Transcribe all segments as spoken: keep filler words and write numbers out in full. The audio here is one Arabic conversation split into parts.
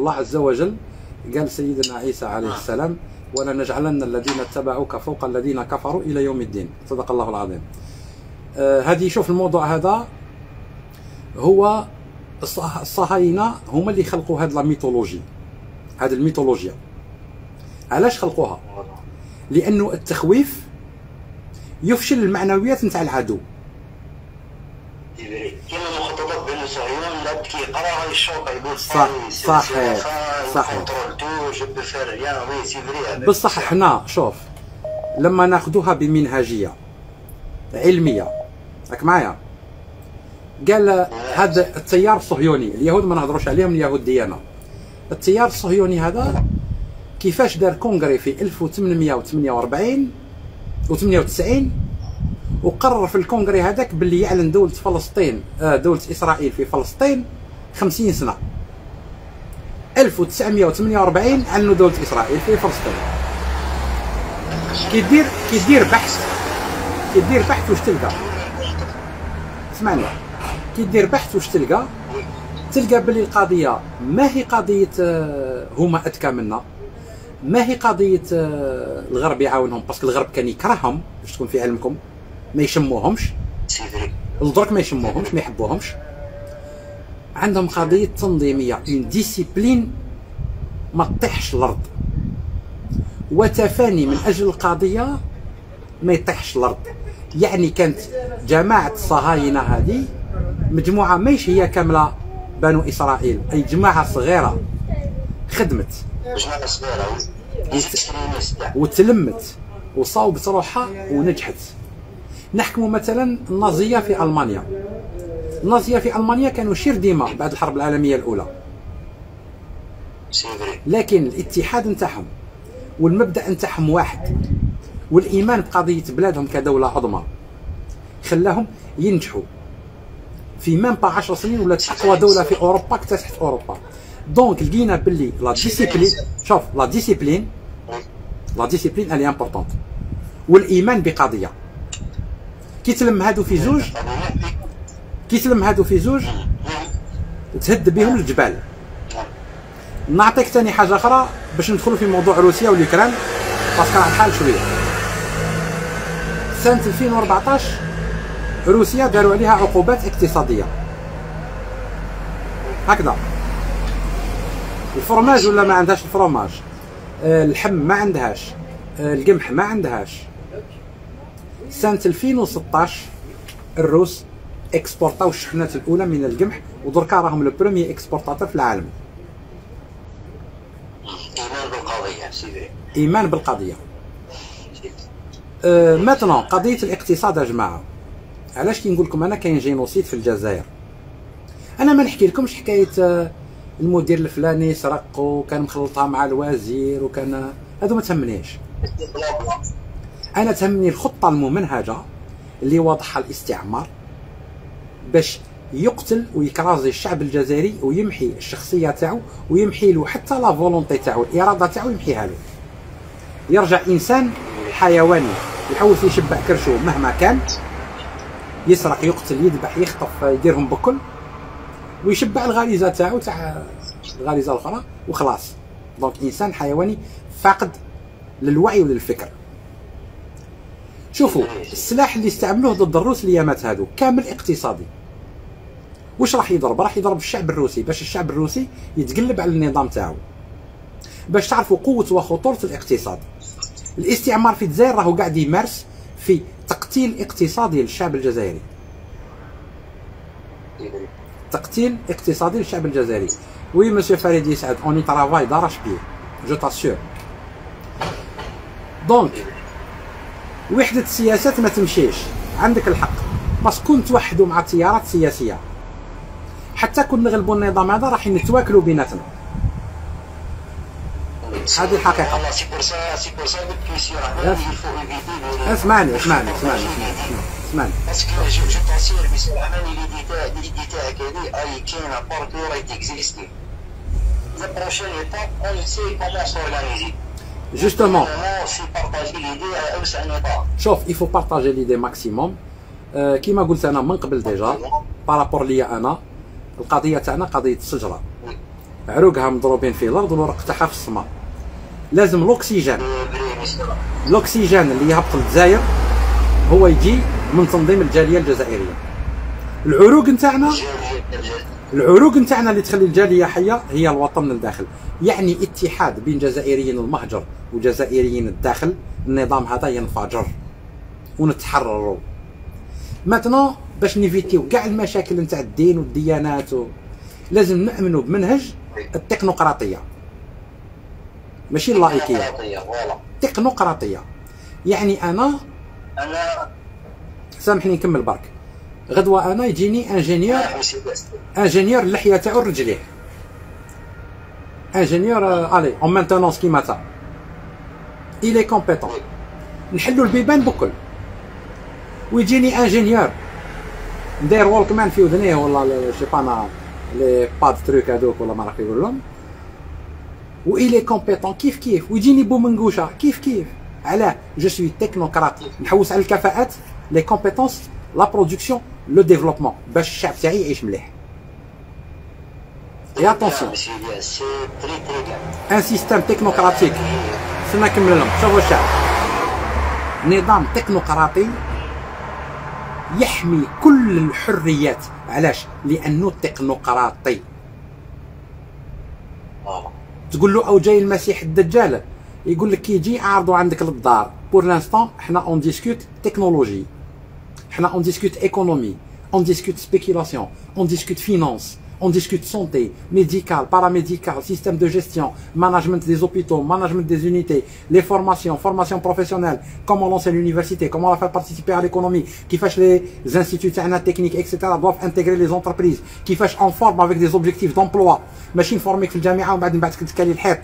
الله عز وجل قال سيدنا عيسى عليه السلام: ولنجعلن الذين اتبعوك فوق الذين كفروا الى يوم الدين. صدق الله العظيم. آه هذه شوف الموضوع هذا هو الصهاينه هما اللي خلقوا هذه الميثولوجي، هذه الميثولوجيا. علاش خلقوها؟ لانه التخويف يفشل المعنويات نتاع العدو. كاين مخططات بين الصهيون لابد كيقرا الشرطه يقول صح صحيح صحيح بصح حنا شوف لما ناخذوها بمنهجيه علميه، راك معايا؟ قال هذا التيار الصهيوني، اليهود ما نهضروش عليهم، اليهود ديانه. التيار الصهيوني هذا كيفاش دار كونغري في ألف وثمانمئة وثمانية وأربعين وثمانية وتسعين، وقرر في الكونغري هذاك باللي يعلن دولة فلسطين، دولة إسرائيل في فلسطين خمسين سنة. ألف وتسعمئة وثمانية وأربعين أعلنوا دولة إسرائيل في فلسطين. كيدير كيدير بحث كيدير بحث واش تلقى؟ اسمعني، كيدير بحث واش تلقى؟ تلقى باللي القضية ما هي قضية هما أذكى منا، ما هي قضية الغرب يعاونهم، باسكو الغرب كان يكرههم باش تكون في علمكم، ما يشموهمش الدرك، ما يشموهمش، ما يحبوهمش. عندهم قضية تنظيمية، اون ديسيبلين ما تطيحش الأرض، وتفاني من أجل القضية ما يطيحش الأرض. يعني كانت جماعة الصهاينة هذه مجموعة ماهيش هي كاملة بنو إسرائيل، أي جماعة صغيرة خدمت جماعة صغيرة وتلمت وصاوبت روحها ونجحت. نحكموا مثلا النازية في ألمانيا. النازية في ألمانيا كانوا شير ديما بعد الحرب العالمية الأولى، لكن الاتحاد نتاعهم والمبدأ نتاعهم واحد، والإيمان بقضية بلادهم كدولة عظمى خلاهم ينجحوا. في مام با عشر سنين ولات أقوى دولة في أوروبا، اكتسحت أوروبا. دونك لقينا باللي لا ديسيبلين، شوف لا ديسيبلين لا ديسيبلين الي امبورطونت، والايمان بقضيه. كي تلم هادو في زوج كي تلم هادو في زوج تهد بهم الجبال. نعطيك ثاني حاجه اخرى باش ندخلوا في موضوع روسيا واليوكران، باسكو راه الحال شويه. سنه ألفين وأربعطاش روسيا داروا عليها عقوبات اقتصاديه هكذا. الفرماج ولا ما عندهاش الفرماج، أه اللحم ما عندهاش، أه القمح ما عندهاش. سنة ألفين وستطاش الروس اكسبورتاو الشحنات الاولى من القمح، ودركا راهم لو بروميي اكسبورتاتور في العالم. ايمان بالقضيه سيدي، ايمان بالقضيه. أه مثلا قضيه الاقتصاد يا جماعه، علاش كي نقول لكم انا كاين جينوسيد في الجزائر؟ انا ما نحكي لكمش حكايه أه المدير الفلاني سرق وكان مخلطها مع الوزير وكان، هذو ما تهمنيش. انا تهمني الخطه الممنهجه اللي وضعها الاستعمار باش يقتل ويكرازي الشعب الجزائري ويمحي الشخصيه تاعو ويمحي له حتى لا فولونتي تاعو، الاراده تاعو يمحيها له. يرجع انسان حيواني يحوس يشبع كرشو مهما كان، يسرق يقتل يذبح يخطف يديرهم بكل، ويشبع الغريزه تاعو تاع الغريزه الاخرى وخلاص. دونك انسان حيواني فاقد للوعي وللفكر. شوفوا السلاح اللي استعملوه ضد الروس الايامات هادو كامل اقتصادي. واش راح يضرب؟ راح يضرب الشعب الروسي باش الشعب الروسي يتقلب على النظام تاعو. باش تعرفوا قوه وخطوره الاقتصاد، الاستعمار في الجزائر راهو قاعد يمارس في تقتيل اقتصادي للشعب الجزائري. تقتيل اقتصادي للشعب الجزائري. وي مسيو فريد يسعد، اوني ترافاي دارش بيه جو تاسيور. دونك وحده السياسات ما تمشيش، عندك الحق، باسكو نتوحدوا مع التيارات السياسيه حتى كون نغلبوا النظام هذا راح نتواكلوا بيناتنا. هذه الحقيقه. اسمعني اسمعني اسمعني اسمعني باسكو جو جو تاسير بسم الله الرحمن الرحيم ليدي تاعك هذه اي كاينه باركور اي تيكزيستي. لا بروشين ايتاب اون سي كومون سورغانيزي. جوستومون سي بارطاجي ليدي اوسع نطاق. شوف يفو بارطاجي ليدي ماكسيموم. أه كيما قلت انا من قبل ديجا بارابور ليا انا، القضيه تاعنا قضيه الشجره. عروقها مضروبين في الارض والورق تاعها في السماء. لازم الاكسجين الاكسجين اللي يهبط للجزائر هو يجي من تنظيم الجاليه الجزائريه. العروق نتاعنا العروق نتاعنا اللي تخلي الجاليه حيه هي الوطن من الداخل. يعني اتحاد بين جزائريين المهجر وجزائريين الداخل، النظام هذا ينفجر ونتحرروا. ماتنا باش نيفيتيو كاع المشاكل نتاع الدين والديانات و... لازم نؤمنوا بمنهج التكنوقراطيه ماشي اللايكيه. تكنوقراطيه يعني انا انا سامحني نكمل برك. غدوه انا يجيني انجينيور انجينيور اللحيه تاعو رجليه، انجينيور الي اون مانتونونس كيما تا الي كومبيتون، نحلوا البيبان بكل. ويجيني انجينيور ندير وولكمان في ودنيه ولا شي بانا لي باد تروك هذوك ولا ما راح يقول لهم، و الي كومبيتون كيف كيف. ويجيني بومنقوشه كيف كيف. علاه؟ جو سوي تكنوقراط، نحوس على الكفاءات، لي كومبيتونس، لا برودكسيون، لو ديفلوبمون باش الشعب تاعي يعيش مليح. اي اتونسيون ان سيستيم تكنوقراطيك. سما نكمل لهم. شوفوا الشعب، نظام تكنوقراطي يحمي كل الحريات. علاش؟ لانه تكنوقراطي. تقول له او جاي المسيح الدجال، يقول لك كي يجي عارضوا عندك للدار. بور لانستون حنا اون ديسكوت تكنولوجي، حنا اون ديسكوت ايكونومي، اون ديسكوت سبيكيلاسيون، اون ديسكوت فينانس، on discute santé, médical, paramédical, système de gestion, management des hôpitaux, management des unités, les formations, formation professionnelle, comment lancer l'université, comment la faire participer à l'économie, qui fâche les instituts techniques, et cetera doivent intégrer les entreprises, qui fâche en forme avec des objectifs d'emploi, machine formée في الجامعة وبعد بعد تكالي الحيط.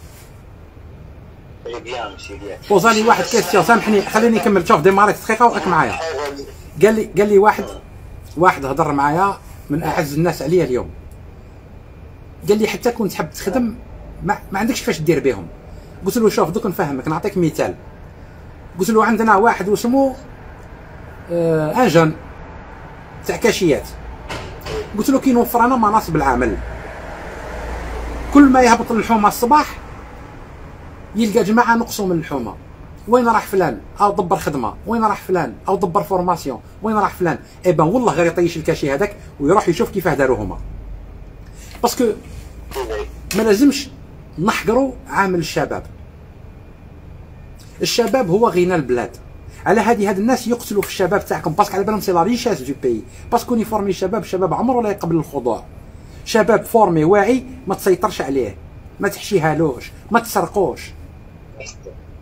بوزالي واحد كيستيون، سامحني خليني نكمل. شوف ديماريت دقيقة وراك معايا. قال لي قال لي واحد واحد هضر معايا من اعز الناس عليا اليوم، قال لي حتى كنت تحب تخدم ما, ما عندكش فاش دير بهم. قلت له شوف دوك نفهمك، نعطيك مثال. قلت له عندنا واحد واسمو آه انجن تاع كاشيات. قلت له كي نوفر انا مناصب العمل، كل ما يهبط الحومه الصباح يلقى جماعه نقصوا من الحومه. وين راح فلان؟ او دبر خدمه. وين راح فلان؟ او دبر فورماسيون. وين راح فلان؟ اي بان والله غير يطيش الكاشي هذاك ويروح يشوف كيفاه داروا هما. باسكو ما لازمش نحقروا عامل الشباب. الشباب هو غنى البلاد. على هذه هاد الناس يقتلوا في الشباب تاعكم باسكو على بالهم سي لا ريشاس دو بيي. باسكو نيفورمي الشباب، الشباب عمره لا يقبل الخضوع. شباب فورمي واعي ما تسيطرش عليه، ما تحشيهالوش، ما تسرقوش.